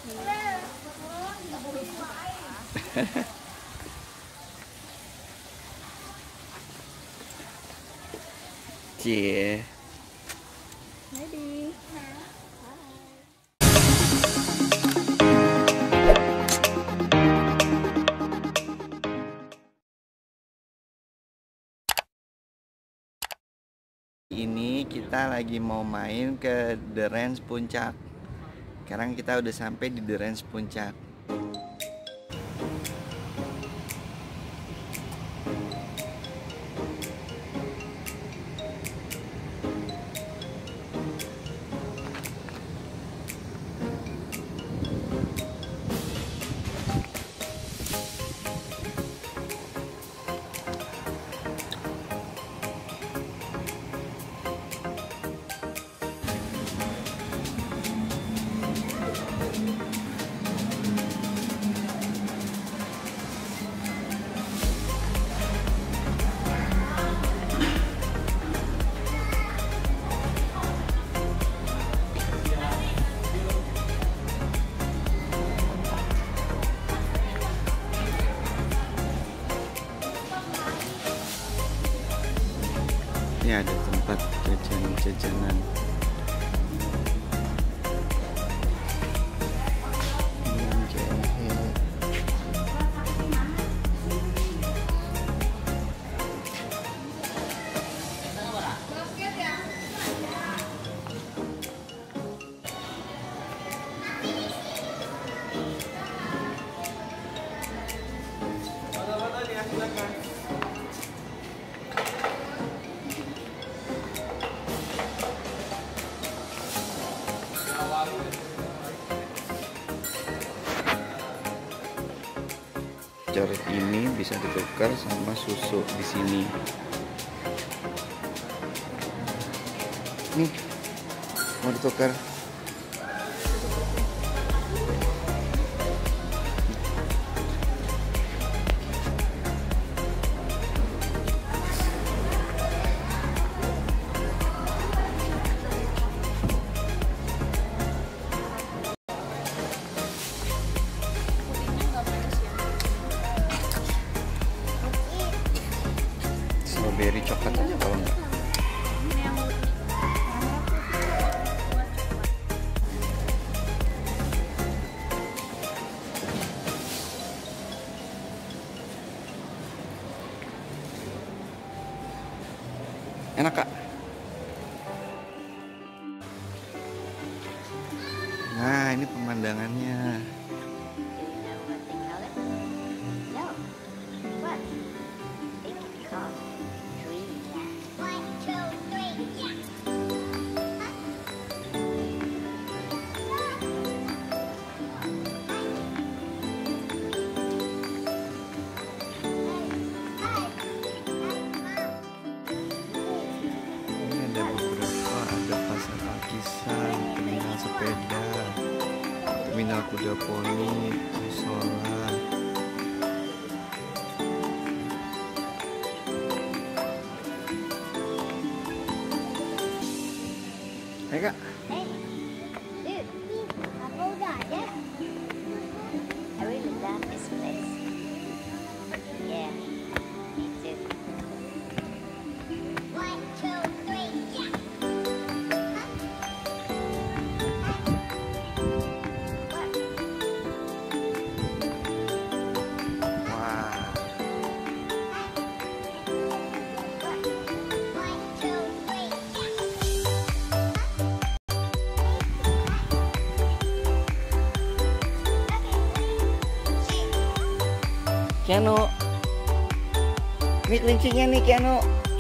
Cie. Maybe. Ini kita lagi mau main ke The Ranch Puncak. Sekarang kita udah sampai di The Ranch Puncak. Ini ada tempat jajanan. Coret ini bisa ditukar sama susu di sini. Nih, mau ditukar. Strawberry coklat aja kalau enggak. Enak, Kak. Nah, ini pemandangannya. Terminal sepeda, terminal kuda poni, musola. Hai, Kak. Apa udah ada? I really love this place. Yeah, me too. 1, 2, 3, yeah. Keanu, ini kelincinya nih, Keanu.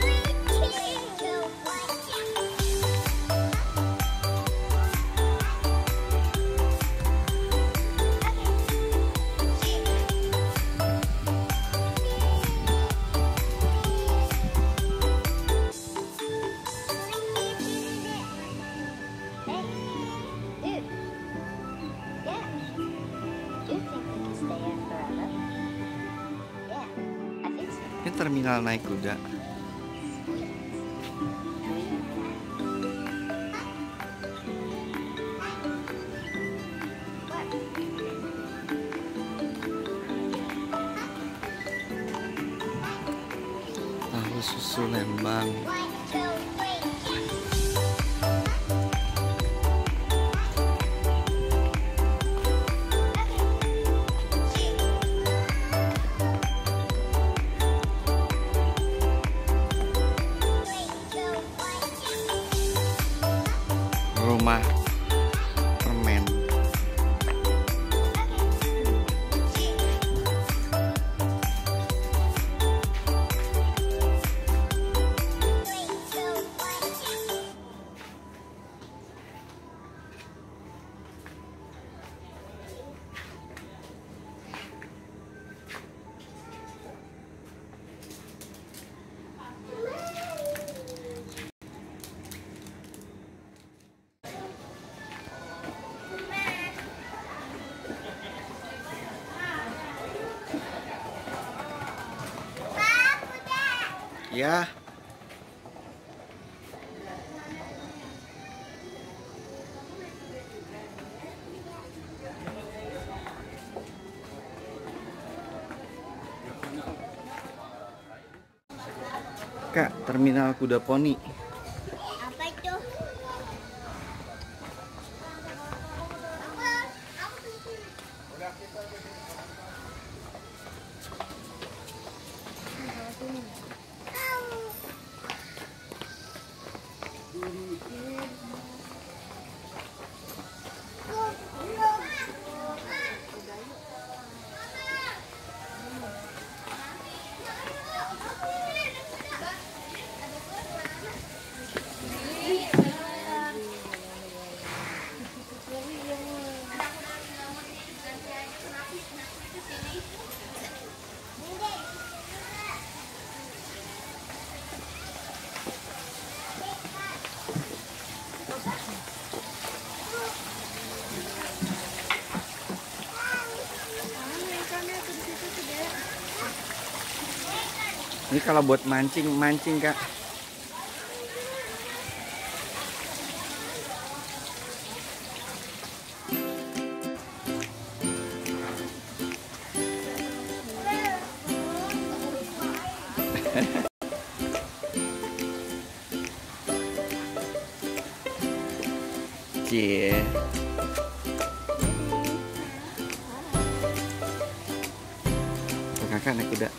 Ini terminal naik kuda. Susu Lembang. Rumah permen. Ya. Kak, terminal kuda poni. Apa itu? Ini kalau buat mancing Kak. Cie. Tuh, Kakak naik kuda.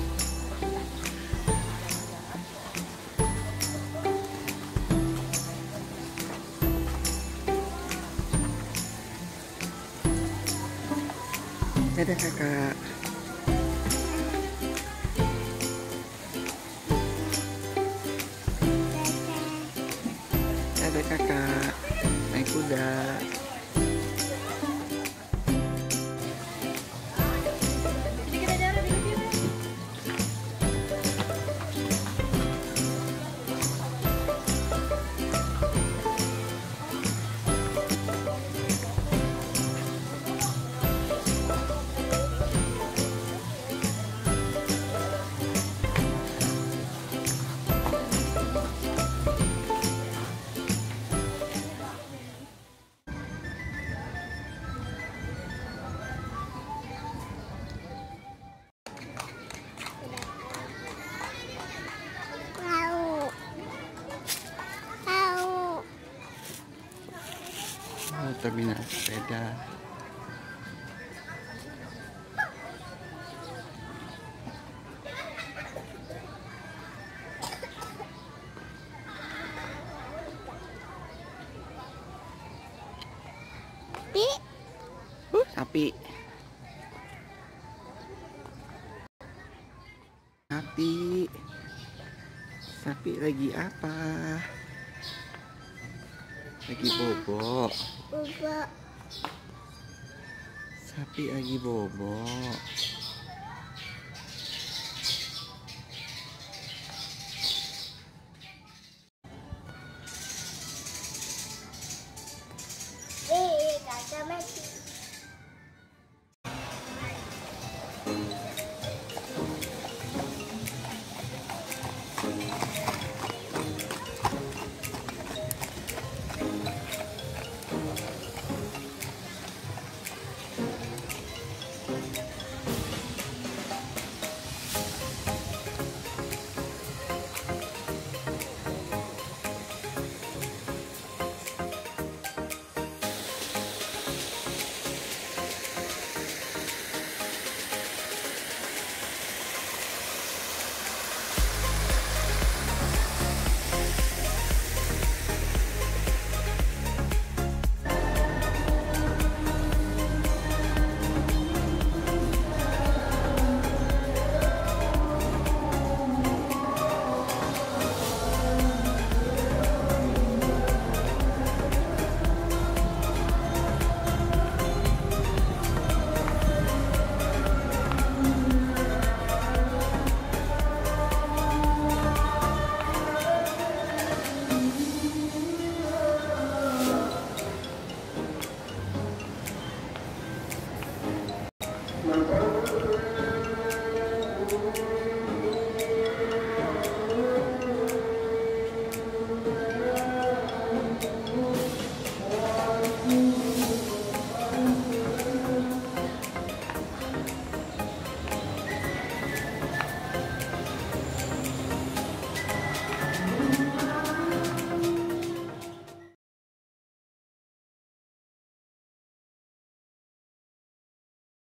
Dadah Kakak. Dadah Kakak. Naik kuda. Terminal sepeda. Sapi. Sapi lagi apa? Lagi bobo. Sapi lagi bobo. Kakak mati.